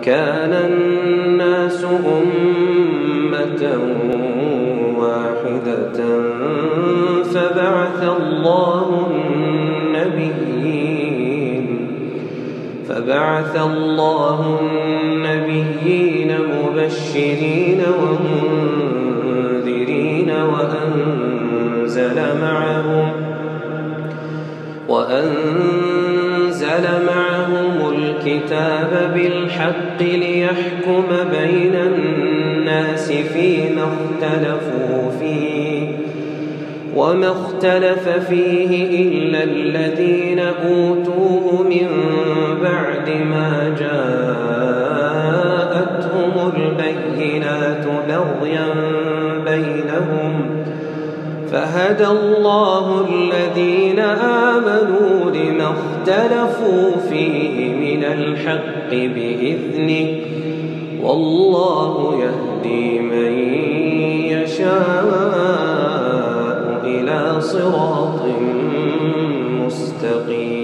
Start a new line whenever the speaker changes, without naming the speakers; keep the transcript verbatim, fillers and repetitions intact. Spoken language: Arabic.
كان الناس أمة واحدة فبعث الله النبيين فبعث الله النبيين مبشرين ومنذرين وأنزل معهم وأنزل معهم الكتاب بالحق ليحكم بين الناس فيما اختلفوا فيه وما اختلف فيه إلا الذين أوتوه من بعد ما جاءتهم البينات بغيا بينهم فهدى الله الذين آمنوا لما اختلفوا فيه من الحق بإذنه والله يهدي من يشاء إلى صراط مستقيم.